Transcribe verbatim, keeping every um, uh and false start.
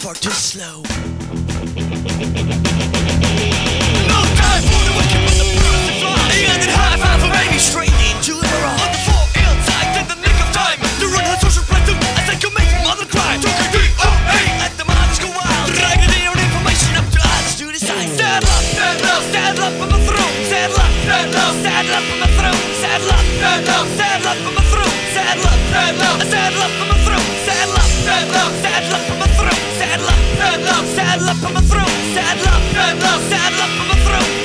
far too slow. No time for the wicked with the birds that fly. And then high five for baby straight into the rock. On the floor outside in the nick of time to run her social platinum as they commit mother crime. Took a D O A and the minds go wild. Dragging their information up to others to decide. Saddle up, saddle up, saddle up on my throat. Saddle up, saddle up, saddle up on my throat. Saddle up, saddle up, saddle up on my throat. Saddle up, saddle up, saddle up on my throat. Saddle up, saddle up, saddle up on my throat. Saddle up, saddle up, saddle up on my throat. Saddle up, saddle up, saddle up on my throat.